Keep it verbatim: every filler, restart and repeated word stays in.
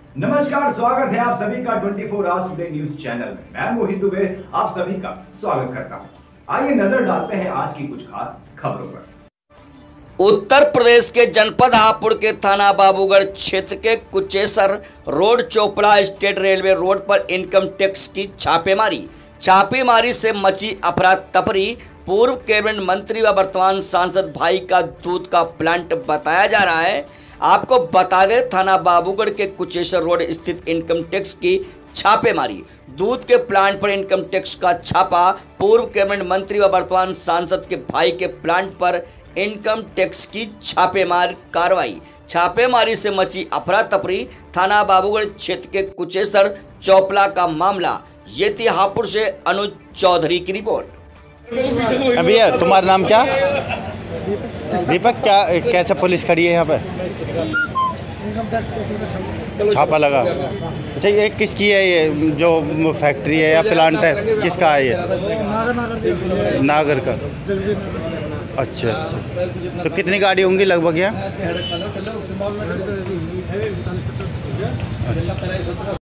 नमस्कार, स्वागत है आप सभी का चौबीस आवर्स टुडे न्यूज चैनल में। मैं मोहित दुबे आप सभी का स्वागत करता हूं। आइए नजर डालते हैं आज की कुछ खास खबरों पर। उत्तर प्रदेश के जनपद हापुड़ के थाना बाबूगढ़ क्षेत्र के Kuchesar road Chopra state railway road पर इनकम टैक्स की छापेमारी छापेमारी से मची अफरा तफरी। पूर्व कैबिनेट मंत्री व वर्तमान सांसद भाई का दूध का प्लांट बताया जा रहा है। आपको बता दें, थाना बाबूगढ़ के कुचेसर रोड स्थित इनकम टैक्स की छापेमारी। दूध के प्लांट पर इनकम टैक्स का छापा। पूर्व कैबिनेट मंत्री व वर्तमान सांसद के भाई के प्लांट पर इनकम टैक्स की छापेमार कार्रवाई छापेमारी से मची अफरा तफरी। थाना बाबूगढ़ क्षेत्र के कुचेसर चौपला का मामला। ये थी हापुड़ से अनुज चौधरी की रिपोर्ट। भैया तुम्हारा नाम क्या? दीपक। क्या कैसे पुलिस खड़ी है यहाँ पे? छापा लगा। अच्छा, ये किसकी है? ये जो फैक्ट्री है या प्लांट है, किसका है ये? नागर का। अच्छा अच्छा, तो कितनी गाड़ी होंगी लगभग यहाँ? अच्छा।